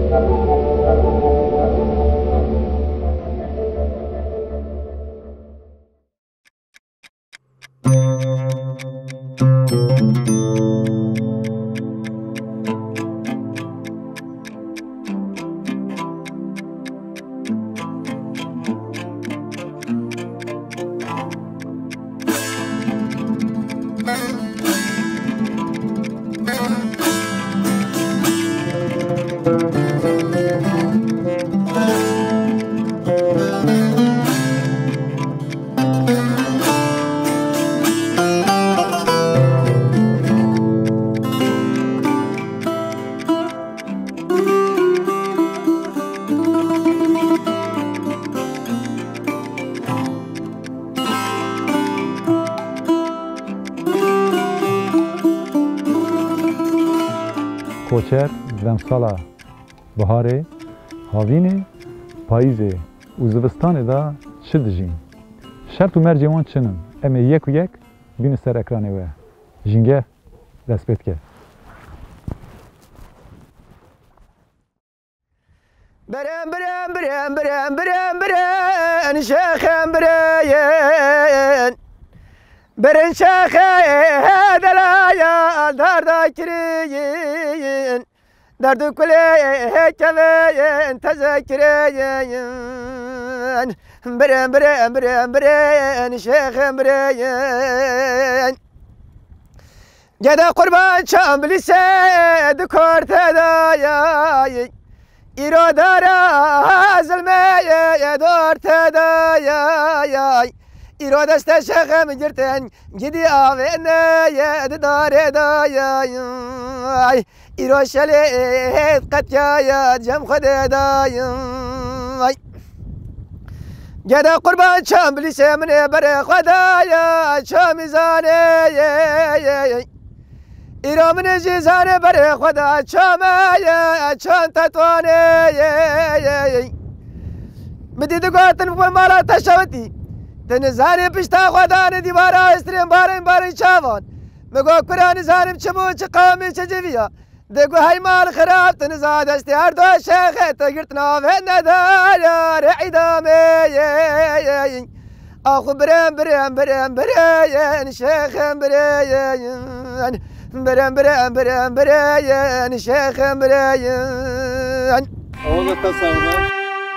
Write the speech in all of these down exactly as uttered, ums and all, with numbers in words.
کوچر دمسالا بهاره هاوینه پاییزه و زمستان دا چه دژین شرط و مرج وان چنن اما یک و یک بین سر اکرانه و جنگه دست پید که برم برم برم برم برم برم شيخم برين برن شيخ دلايا دار ذاكرين درد كل كذين تذكرين برم برم برم برين شيخم برين جدا قربان شام بلسيد كورت دايا إرادة زلمة دور تدايا إرادة استشخم جرتن جدي آوينا يد دار دايا إرادة شليت قد يا جم خد دايا جدا قربان شام بلسي من بري خدايا شام زاني ایران من جیزانه بر خدا چامه چند تطوانه مدید گوتن و مالا تشوتی تن زانی پشتا خدا نه دیوارا استریم بارن بارن چاوان مگو قرآن زانم چمو چه قومی چه جویا دگو های مال خراب تن زاد استی هر دو شیخه تگرت ناوه ندار عیدامه آخو برم برم برم برم شیخم برم برم برم برم برم شيخم برم أول تصور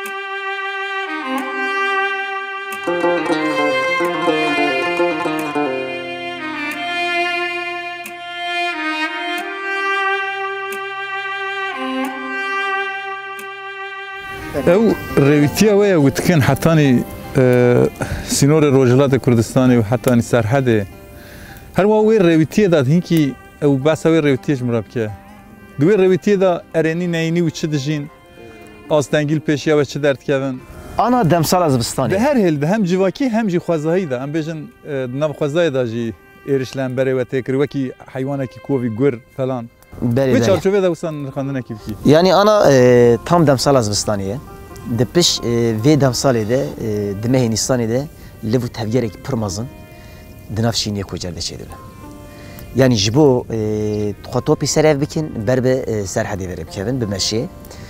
او رويتيا ويا وتكن حتاني سينور روجلات كردستاني وحتاني سرحده هر وی رویتی داد هنگی او بس وی رویتیش مراب که دوی رویتی دا ارینی نینی و چه دژین آستانگیل پیشیا و چه درد کردن آنا دمسال از بستانی به هر حال ده هم جواکی هم جی خوازهایی دا هم بیشن نب خوازهایی دا جی ایرشلن بره و تکر وکی حیوانه کی کوی گر فلان بله بله چارچوبه دا وسان خواندن کی بکی یعنی آنا tam دمسال از بستانیه دپش وی دمسالی ده دمه نیستانی ده لبو تفجیرک پرمازن دنافشینی کجا داشته یعنی جبو خطوبی سرف بکن بر به سرحدی ورب کردن به مشی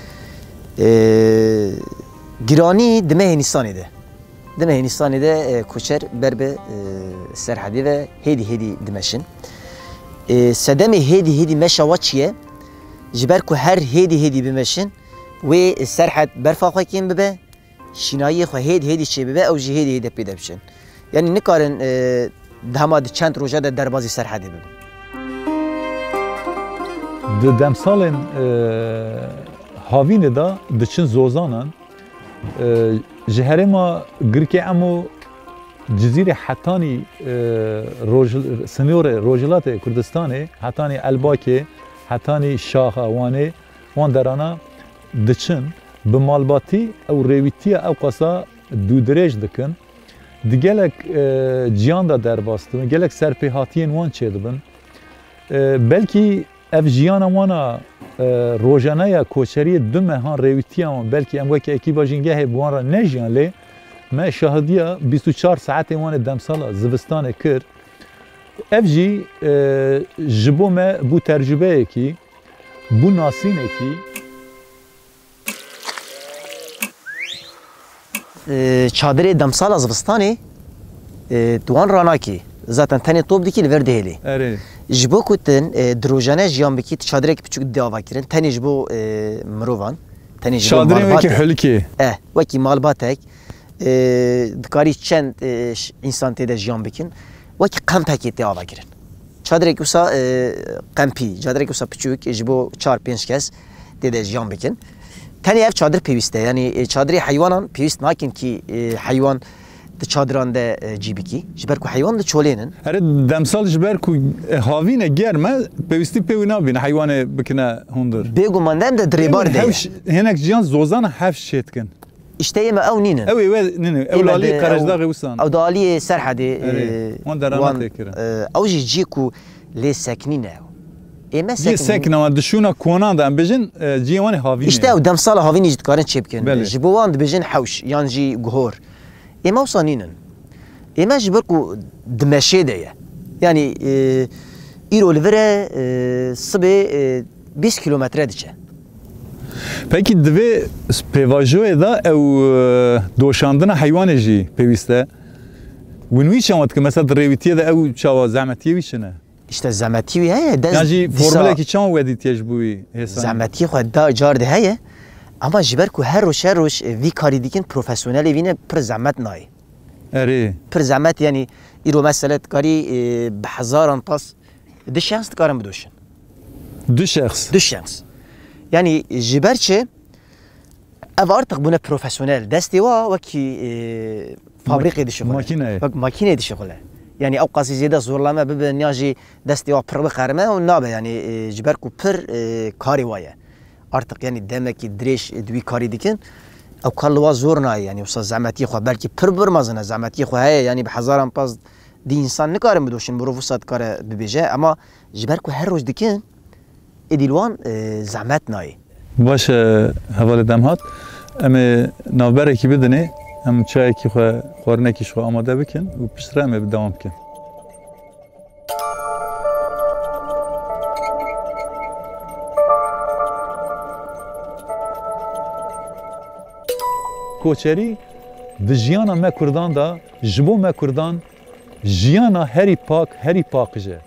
گرانی دمه هندستانی ده دمه هندستانی ده کوچر بر به سرحدی و هدی هدی دمشن سدم هدی هدی مشاوچیه جبر کو هر هدی هدی بمشن و سرحد برفاقی کیم به شنایی خو هدی هدی چی به او جهدی هدی پیدا بشن یعنی نکارن داماد چند روزه در دربازی سرحدی بود. د دمسالن هاوین دا دچن زوزانن جهره ما گرکی امو جزیره حتانی روجل سنیور روجلات کردستانه حتانی الباکه حتانی شاخ وانه وان درانا دچن به مالباتی او رویتی او قصا دو درج دکن دیگلک جیان دا درباستن گلک سرپیهاتین وان چه دبن بلکی اف جیان وانا روزانه یا کوچری دو مهان رویتیان بلکی اموی که اکیبا جنگه بوان را نجیان لی ما شاهدیا بیست و چهار ساعت وان دمسالا زبستان کرد اف جی جبو ما بو ترجمه کی بو ناسینه کی چادر دمسال از وستانی دوان راناکی zaten tane top dikil ver deheli. اره Jbo kutin drojane jiyan bikit çadrek küçük dava kirin. Tane jbo mrovan. Tane jbo شادری وکی malbat. حلکی Eh, vaki malbatek. Dikari çend insan tede jiyan bikin. Vaki kampeki dava kirin. Çadrek usa kampi. Çadrek usa küçük jbo çar pinç kes tede jiyan bikin. Tane ev çadır peviste. Yani çadri hayvanan pevist nakin ki hayvan çadıranda cibiki. Jiber ku hayvan da çolenin. اره دمسال جبر کو هاوینه گرمه پیوستی پیو نبین حیوان بکنه هندر Begumandem de drebar de. هفش هناك جیان زوزان هفش شیت کن İşte yeme ev ninin. اوی و نه نه اولالی قرجداغ وسان Ev dali serhadi. وان درامت کرد Ev jî jî ku lê seknîn ev. Eme یه seknîn. سکن و دشونا کوانان دم بجن جیوان هاوینه İşte ev demsal havînî jî dikarin çêbikin. Belê. Ji bo wan dibêjin hewş yan jî guhor. Eme wisa nînin. Eme ji ber ku dimeşê de ye. Yani îro li vir e sibê bîst kilometre diçe. Peki divê pêvajoyê da ew doşandina heywanê jî pêwîst e. Win wî çawa dike mesela di rêwîtiyê de ew çawa zehmetiyê wî çi ne? İşte zahmetî wî heye. Yan jî formülekî çawa wedîtiye ji bo wî hêsan? Zahmetî xwe da car de heye. Ama ji ber ku her roj her roj vî karî dikin profesyonelê vîne pir zehmet nayê. Erê. Pir zehmet yani îro mesela dikarî bi hezaran pas di şems dikarin bidoşin. Du şahs. Du şems. Yani ji ber çi ev artık bune profesyonel destê wa wekî fabrîqê dişixule. Makine. Wek makînê dişixule. Yani ew qasî zêde zorlame bibe niya jî destê wa pir bixerime û nabe yani ji ber ku pir karê wa ye. Artık yani demekî dirêj di wî karî dikin ew kar li wa zor nayê yani wisa zehmetiyê xwe belkî pir bir mezin e zehmetiyê xwe heye yani bi hezaran pas dî însan nikarin bidoşin mirov wisa dikare bibêje ama ji ber ku her roj dikin êdî li wan zehmet nayê. Baş hevalê dem hat. Em ê navberekî bidinê em çayekî xwe xwarinekî ji xwe amade bikin û piştre em ê bi dewam bikin. Koçerî di jiyana me Kurdan da ji bo me Kurdan jiyana herî pak herî paqij e.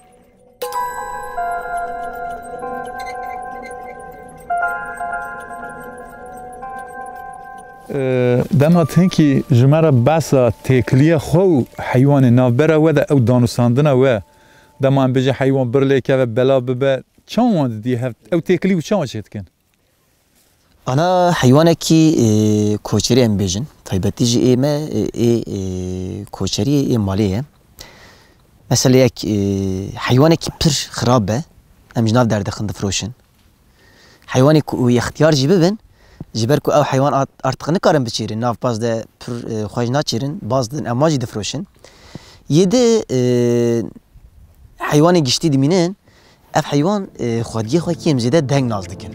Dem hat hinkî ji me re behsa têkiliya xwe û heywanê navbera we de ew danûsandina we dema em bêje heywan bir lê keve bela bibe çawa wan didî hev ew têkilî û çawa çê dikin? Ana haywanekî koçerî em bêjin taybetî jî ê me ê koçerî ê malê ye. Mesela yek heywanekî pir xirab be em ji nav derdixin difroşin. Heywanê ku wî ixtiyar jî bibin ji ber ku ew heywan artık nikarin biçîrin nav baz de pir xwe jî naçîrin baz din em jî difroşin. Yêdî heywanê giştî dimînin ev heywan xwediyê xwe kêm zêde deng naz dikin.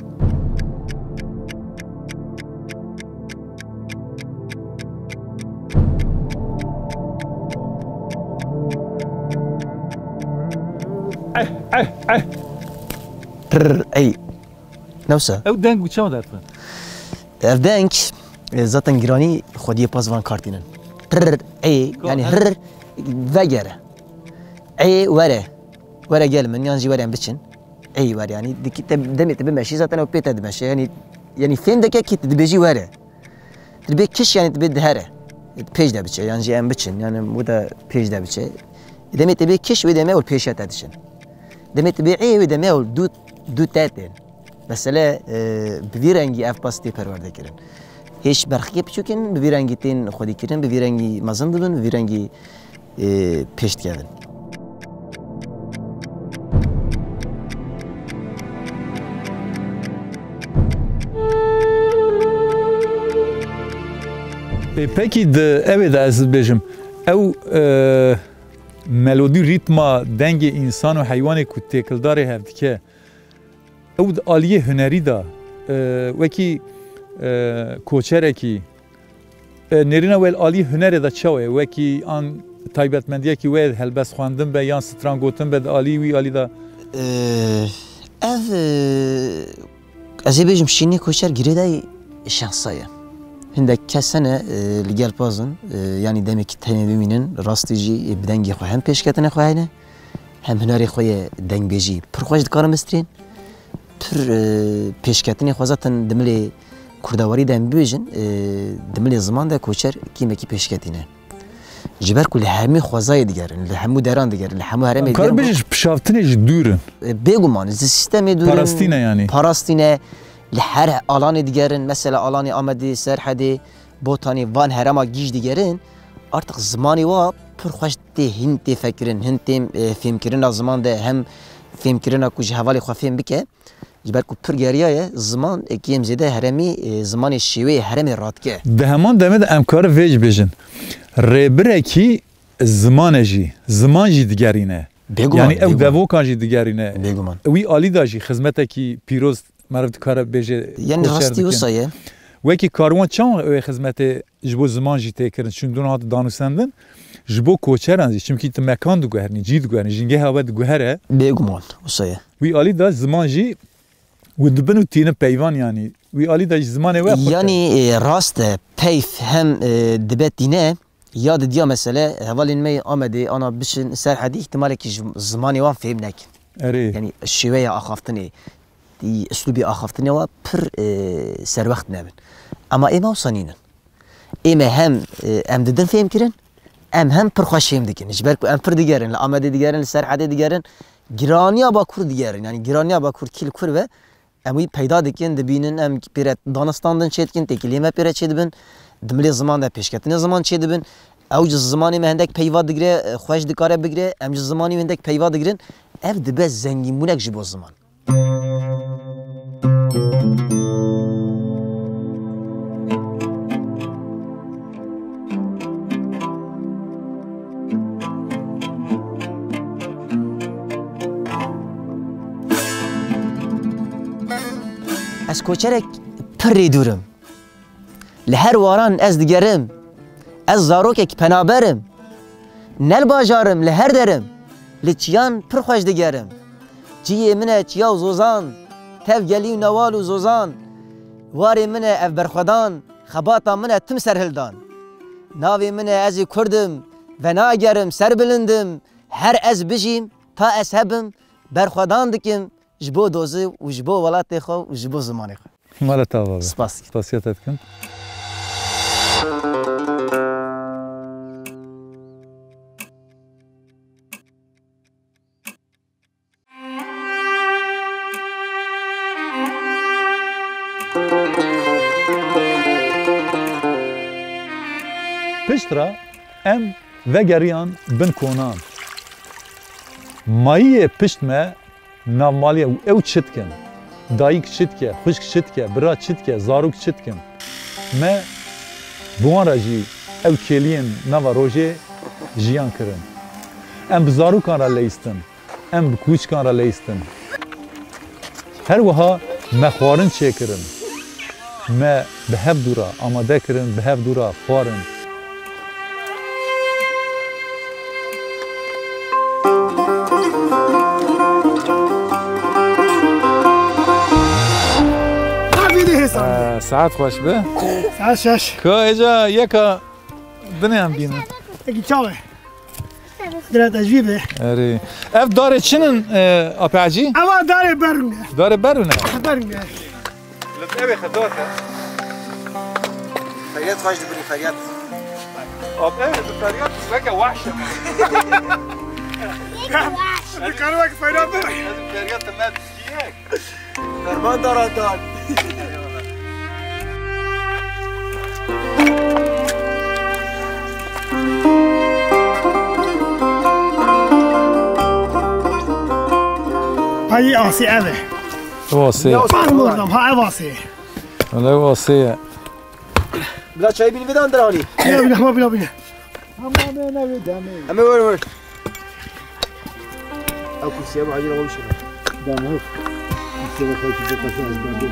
Pırr, ey. Newsa? Ew deng û çawa derdikin? Ev deng zaten girani xwediyê pas van kartînin. Pırr, ey yani hır vegere. Ey were. Were gel min yan jî were em biçin. Ey were yani demê te bimeşî zaten ew pê te dimeşe yani yani fêm dike kî dibêjî were. Dibê kiş yani dibê dihere. Pêş de biçe yan jî em biçin yani bu da pêş de biçe. Demê te bê kiş wê demê ew pêşe te dişin. Demê te bê ê wê demê ew du du te tên. Mesela bi vî rengî ev pas tê perwerde kirin. Hêş berxiyê biçûkin bi vî rengî tên xwedî kirin, bi vî rengî mezin dibin, bi vî rengî pêş dikevin. Peki de evê de ez dibêjim ew melodî rîtma dengê însan û heywanê ku têkildarê hev dike ew di aliyê hunerî da wekî koçerekî nêrîna wel aliyê hunerê da çawa ye wekî an taybetmendiyekî wê helbest xwendin be yan stran gotin be di aliyê wî alî da ev ez ê bêjim şînê koçer girê de şensa ye. هندك كسنة لجال بازن يعني دمك تهني بمينن راستيجي بدنجي خو هم پیش کتنه خو هینه هم هنری خوی دنگ بیجی پر خوش دکار مسترین پر پیش کتنه خو زاتن دملی کردواری دم بیجن دملی زمان ده کوچر کیمه کی پیش کتنه جبر كل همي خوازاي ديگر لهمو دران ديگر لهمو هرمي کار بيجش بشافتنش دورن بيگومان از سیستم دورن پاراستینه يعني پاراستینه لهر آلان دیگرن مثلا آلانی آمدی سرحدی بوتانی وان هرما گیج دیگرن artık زمانی وا پر خوش ته هنت فکرن هنت فهم کردن زمان ده هم فهم کردن کوچه حوالی خو فهم بکه جبر کو پر گریه زمان کیم زده هرمی زمان شیوه هرمی رات که ده همان دمد امکار ویج بيجن ربره کی زمان جی زمان جی دیگرینه یعنی او دوو کان جی دیگرینه بگومان وی آلی داجی خدمت کی پیروز مرد کار بیجه یعنی راستی وسایه وکی کاروان چون او خدمت جبو زمان جی تکرن چون دون هات دانو سندن جبو کوچران جی چونکی تو مکان دو گهرنی جی دو گهرنی جنگه هوا دو گهره بگومان وسایه وی آلی داج زمان جی و دبنو تینه پیوان یعنی وی آلی داج زمان و یعنی راست پیف هم دبت دینه یاد دیا مثلا حوالین می آمده آنا بشن سرحدی احتمالی که زمانی وان فهم نک اره یعنی شویه آخافتنی دی اسلوبی آخافتنی و پر سر وقت نبن اما ایما وصانینن ایما هم ام ددن فهم کرن ام هم پر خوش فهم دکن جبر ام پر دیگرن آمده دیگرن سرحدی دیگرن گرانیا با کور دیگرن یعنی گرانیا با کور کل کور و امی پیدا دکن دبینن ام پیرت دانستاندن چه دکن تکلیمه پیرت چه دبن دملی زمان ده پیش کتنه زمان چه دبن اوج زمانی مهندک پیواد دگره خوش دکاره بگره امج زمانی مهندک پیواد دگرن اف دبه زنگین بونک جبو زمان از کوچرک پری دورم لهر واران از دیگرم از زاروکک پنابرم نل باجارم لهر درم لچیان پر خوش دیگرم جیه منه چیا و زوزان تف گلی و نوال و زوزان واری منه اف برخودان خباتا منه تم سرهلدان ناوی منه ازی کردم و ناگرم سر بلندم هر از بجیم تا از هبم برخودان دکم جبو دوزی و جبو ولات خو و جبو زمانی خو مالا تابا سپاس سپاسیت کن پشترا ام وگریان بن کونان مایی پشت ما نامالی او چت کن دایک چت که خشک چت که برا چت که زاروک چت کن ما بوان راجی او کلین نوا روژه جیان کرن ام بزاروکان را لیستن ام بکوچکان را لیستن هر وها ما خوارن چه کرن ما به هف دورا آماده کرن به هف دورا خوارن ساعت خوش به ساعت شش که ایجا یکا دنیا هم بینن اگه چاوه درات عجیبه اره اف داره چنن آپعجی؟ اما داره برونه داره برونه برونه لطفه خداته فریاد خوش دبونی فریاد آب اه فریاد وکا وحشه بکارو که فریاد داره فریاد تمام کیه فرمان دارد داد هاي آسی اوه واسه من مردم ها واسه ولی واسه بلا چای بینی بدان درانی بلا بلا ما بلا بلا همه ور ور او کسی هم عجیل قوی شده دامه کسی بخواه که بقصه از بنده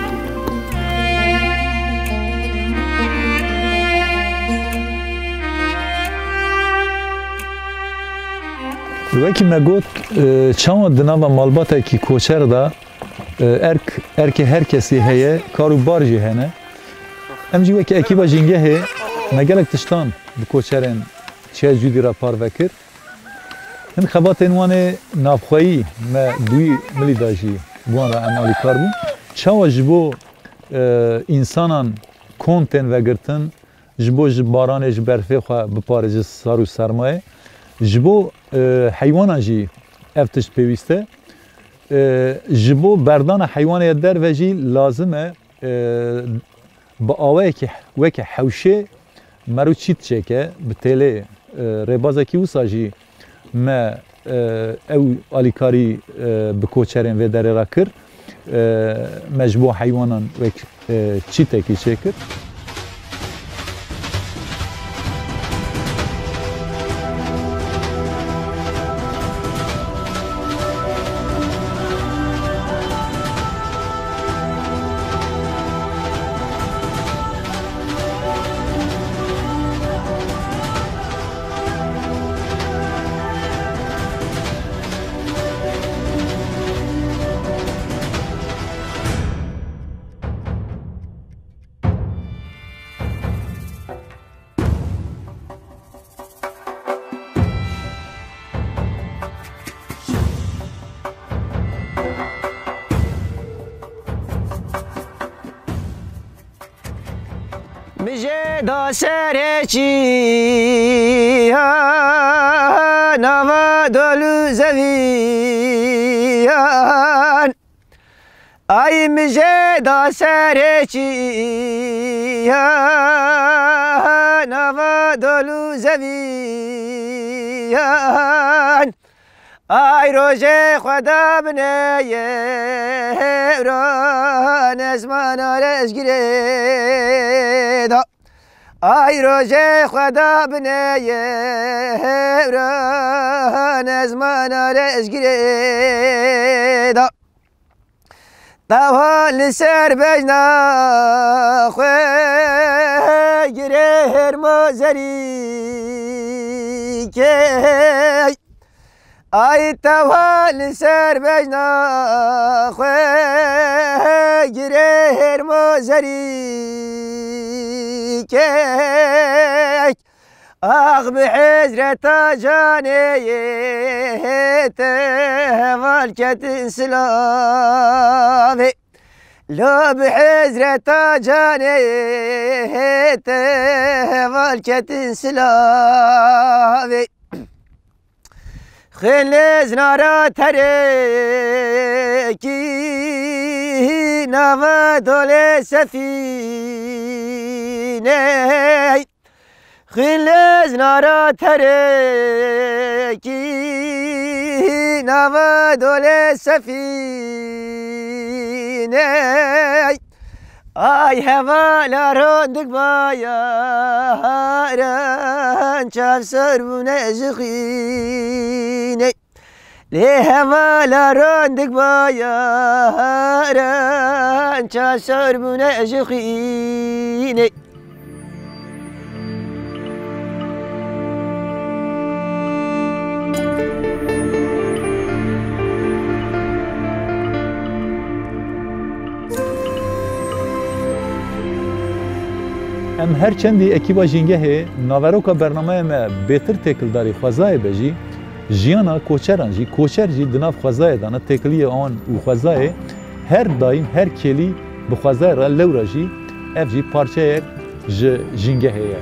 وکی مگوت چند دنوا مالباته کی کوچر دا ارک ارک هر کسی هیه کارو بارجی هنه ام جی وکی اکیبا جنگه هی مگلک تشتان بکوچرن چه جودی را پار وکر هن خبات انوان نافخوایی ما دوی ملی داجی بوان را امالی کار بون چاو جبو انسانان کنتن وگرتن جبو جباران جبرفه خواه بپاره جس سارو سرمایه جبو حیوانا جی افتش پیوسته جبو بردان حیوان در و جی لازمه با آوه که وکه حوشه مرو چیت چکه بتله ربازه کی وسا جی ما او آلیکاری بکوچرین و داره را کر مجبو حیوانان وک چیته کی چکر بجه دا سرچی نوا دلو زویان ای مجه دا سرچی نوا دلو زویان ای روژه خدا بنه ران اسمان آرش گیره دا ای روژه خدا بنه ران اسمان آرش گیره دا دوا لسر بجنا خواه گیره هرمو زری که ای توال سر بجنا خواه گیره هرمو زری که آخ به حضرت جانه توال کت سلامه لو به حضرت جانه توال کت سلامه خلز نارا ترکی نوا دول سفینه خلز نارا ترکی نوا دول سفینه ay havalar ondik bayaran çavsar bu nezhine le havalar ondik bayaran çavsar bu nezhine ام هر چندی اکیبا جنگه ناوروکا برنامه ما بهتر تکلداری خوازای بجی جیانا کوچران جی کوچر جی دناف خوازای دانا تکلی آن و خوازای هر دایم هر کلی بخوازای را لورا جی اف جی پارچه ج جنگه هیه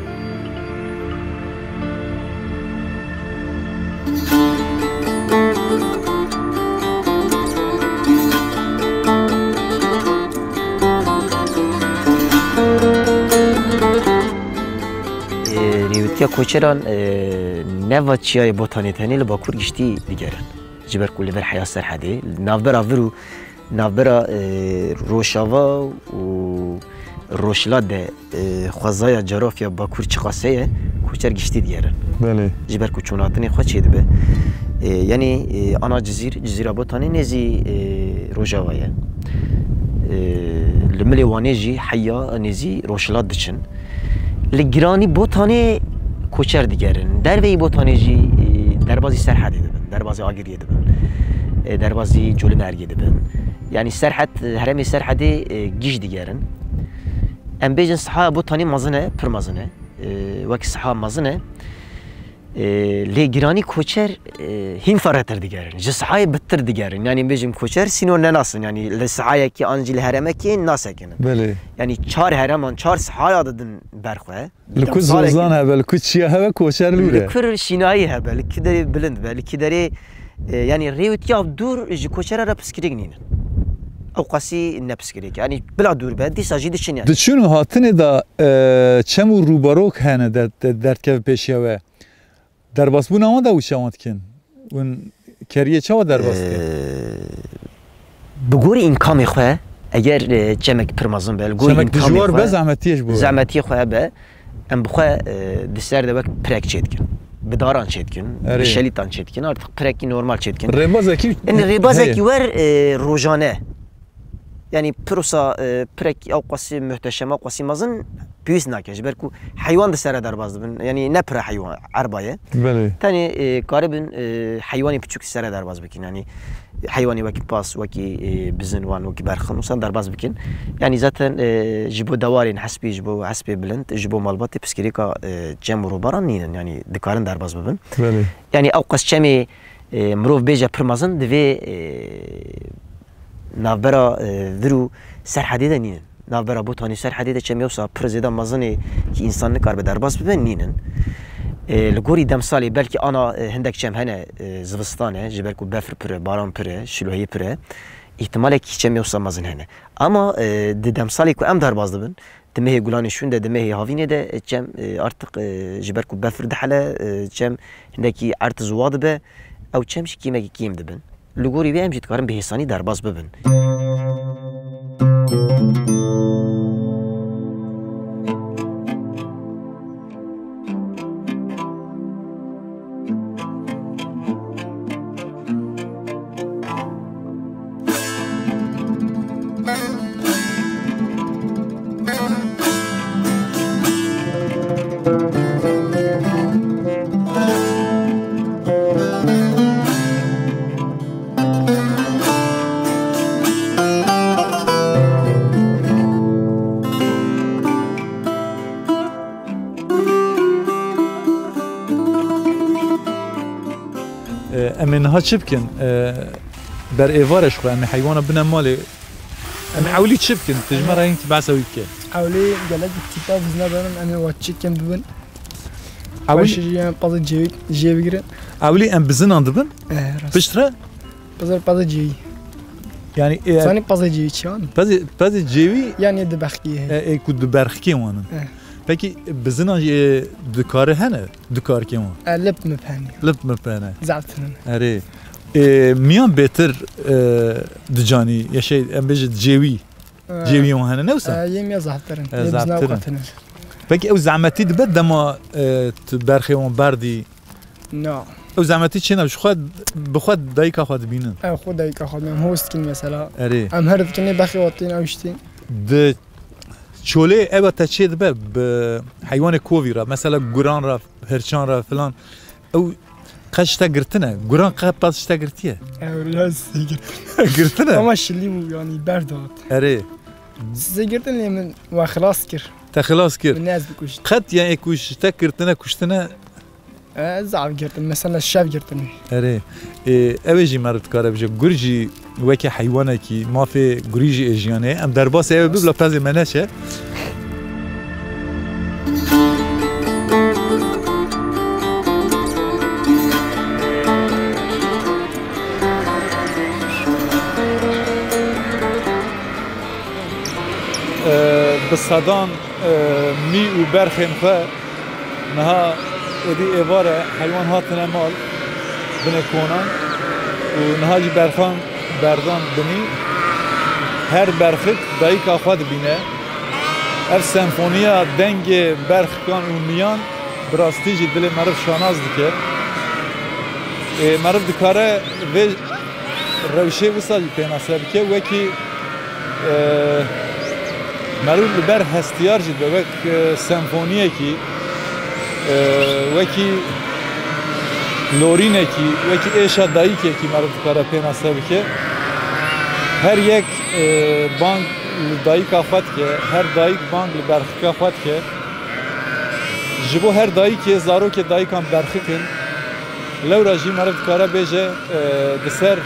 یا کوچران نوات چیای بوتانی تنی لباکور گشتی دیگرن جبر کلی بر حیاس سرحدی نافبرا ورو نافبرا روشاوا و روشلاد ده خوازای جراف یا باکور چقاسه کوچر گشتی دیگرن بله جبر کوچوناتنی خود چیده به یعنی آنا جزیر جزیره بوتانی نزی روشاوایه لملی وانیجی حیا نزی روشلاد دچن لگرانی بوتانی کوچر دیگرن در وی بوتانیجی دربازی سرحدی دبن دربازی آگریه دبن دربازی جلو مرگی دبن یعنی سرحد هرمی سرحدی گیش دیگرن ام بیجن صحا بو تانی مزنه پر مزنه وک صحا مزنه لی گرانی کوچر هین فراتر دیگرن جه صحای بتر دیگرن یعنی بیجم کوچر سینو نناسن یعنی لصحای کی انجیل هرمه کی ناسکنن بله یعنی چهار هرمان چهار صحای عددن برخواه لکو زوزان هبه لکو چیه هبه کوچر لوره لکر شینایی هبه لکی داری بلند به لکی داری yani revitya dur ji koçera psikirik nînin. Ew qasî ne psikirik yani bila dur be dîsa jî diçin yani. Diçûn û hatinê da çem û rûbarok hene derkev pêşiya we. Derbasbûna wan da wî şewan dikin. Hûn keriye çawa derbas dikin? Bi gorî înkamê xwe eger çemek pir mezin be gorî çemek dijwar be zehmetiyê ji bo. Zehmetiyê xwe be em bi xwe di ser de wek pirek çêdikin. Bi daran çêdikin, bi şelîtan çêdikin artık pirekî normal çêdikin. Rêbazekî yani rêbazekî wer rojane. Yani pirosa pirek ew qasî muhteşem ew qasî mezin piyûs nake ji ber ku heywan di ser derbas dibin yani ne pire heywan erbaye. Belê. Tenê karibin heywanê piçûk di ser derbas bikin yani heywanê wekî pas wekî bizin wan wekî berxin wisa derbas bikin. Yani zaten ji bo dewarên hespî ji bo hespê bilind ji bo malbatê piskirêka cem û robaran nînin yani dikarin derbas bibin. Belê. Yani ew qas çemê mirov bêje pir mezin divê navbera virû serhedê de nînin. Navbera botanî serhedê de çemê wisa pir zêde mezinê ki însan nikar be derbas bibe nînin. Li gorî demsalê belkî ana hindek çem hene zivistan e ji ber ku befr pire, baran pire, şîloheyê pire îhtimalekî çemê wisa mezin hene. Ama di demsalê ku em derbas dibin di mehê gulanê şûn de di mehê havînê de çem artık ji ber ku befr dihele çem hindekî ert ziwa dibe ew çem jî kîmekî kîm dibin. Li gorî vê em jî dikarin bi hêsanî derbas bibin. Em ê niha çi bikin? Ber êvarê xwe em ê heywana bine malê em ê ewlî çi bikin? Tijmera hinkî behsa wî bike. Ewlê gelek tîpa biz nedanin em ê watçîkên bibin. Ewlî Başî pazı cêwî jê bigirin. ewlî em bizinan dibin? Piştre? Pazar pazı cêwî. Yani Sanî pazı cêwî çiyan. pezê pezê cêwî Yani di bexkî heye. ê ku di berxikê wan in. Pekî bizinan jî dikare hene dikarkê wan. Lip mi penî. Lip mi pene? Zertinin. Erê. Miyan bêtir di canî ya şey em bêjin cêwî. Cêwî wan hene ne wisa? Yêm ya zehtirin. Zehtirin. Pekî ew zehmetî dibe dema tu berxê wan berdî. No. Ew zehmetî çi ne ji xwe bi xwe dayîka xwe dibînin. Ew xwe dayîka xwe dibînin. Em host dikin mesela. Erê. Em her dikinê bexê watîn ew jî Di çolê ew te çê dibe bi heywanê kovî re mesela guran re hirçan re filan ew qet ji te girtine guran qet pas ji te girtiye. Ew lez girtine. Ama şilî bû yani berdat. Erê. Size girtin lê min we xilas kir. Te xilas kir. Nez bikuşt. Qet yani ku ji te girtine kuştine zav girtin mesela şev girtin. Erê. Ew ê jî me dikare bije gur jî wekî heywanekî mafê gurî jî ê jiyanê em derbasê ew bibla pezê me neçe. Bi sedan mî û berxên xwe niha êdî êvare heywan hatine mal binê konan û niha jî berxan berdan binî her berxik dayîka xwe dibîne ev senfoniya dengê berxikan û miyan bi rastî jî dilê meriv şanaz dike meriv dikare vê rewşê wisa jî pênase bike wekî meriv li ber hestiyar jî be wek senfoniyekî wekî lorînekî wekî êşa dayîkekî meriv dikare pênase bike her yek bang دایکا خود که هر دایک بانگ برخکا خود که جبو هر دایک زارو که دایکان برخکن لورا جی مرد کارا بیجه دسر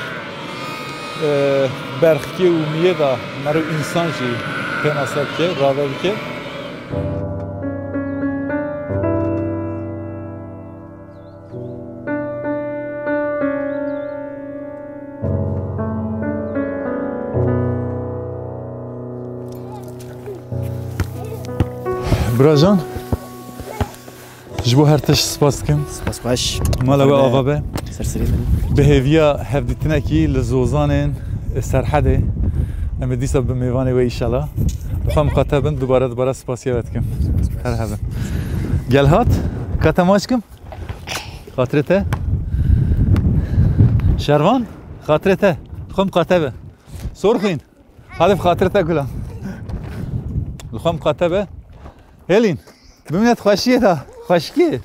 برخکی و میه دا مرو انسان جی پناسد که راوه بکه براجان جبو هر تش سپاس کم سپاس باش مالا و آقا به سرسری من به هیویا هفدیتنه کی لزوزان سرحده اما دیسا به میوانه و ایشالا بخوام مخاطبن دوباره دوباره سپاسی یاد کم هر هذا گل هات کاتا ماش کم خاطرته شروان خاطرته خم مخاطبه سرخین هذا خاطرته كلها الخم مخاطبه هلين ببینید خوشیه تا خوشکی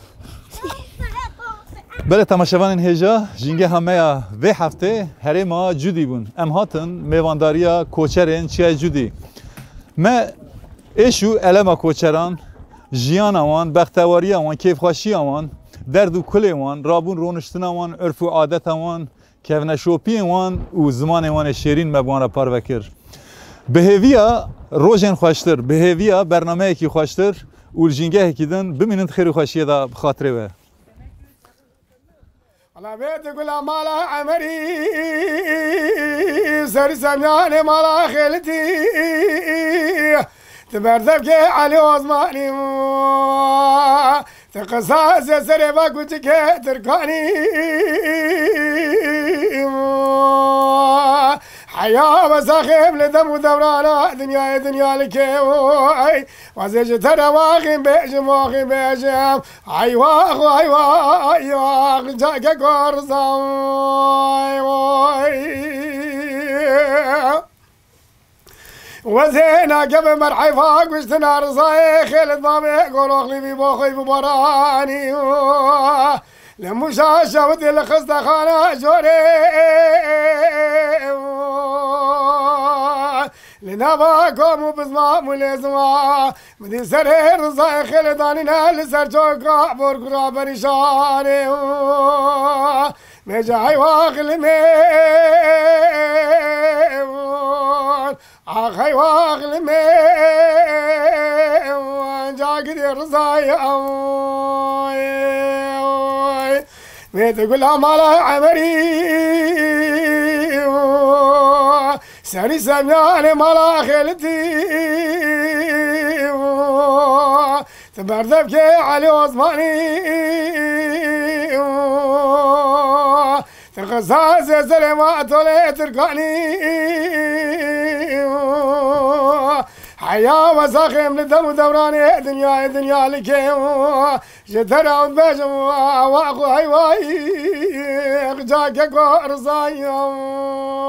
بله تماشاوان هجا جنگه همه و هفته هر ما جودی بون ام هاتن میوانداریا کوچرین چیه جودی ما ایشو علما کوچران جیان آوان بختواری آوان کیف خوشی آوان درد و کل آوان رابون رونشتن آوان عرف و عادت آوان کهون شوپی آوان و زمان آوان شیرین مبوانا پار وکر بهویا روزن خوشتر بهویا برنامه کی خوشتر و جنگه کیدن ببینید خیر و خوشیه دا بخاطره و على بيت كل مالا عمري سر سمياني مالا خيلتي تبردك علي وزماني تقصاص سري باكوتك تركاني حياة مساخم لدم ودورانا دنيا دنيا لكي وزيج ترى واخم بيجم واخم بيجم اي واخ اي واخ اي واخ جاك قرصم وزينا قبل مرحي فاق واشتنا رصاي خيلت مامي قولوخ لي ببوخي ببراني لمشاشة ودي لخصة خانة جوري لنباكم وبزمام ولزما مدي سرير رصاي خلدانينا لسر جوكا برقرا بريشاني مجاي واخل ميون اخي واخل ميون جاقدي رصاي اوي تقول مالا عمري سري سمياني مالا خيلتي تبردك علي وزماني تقصاص سلمات ولا تركاني حياة وساخم للدم ودوراني دنيا دنيا لكي جترى وباجم واخو هيواي جاك قرصايم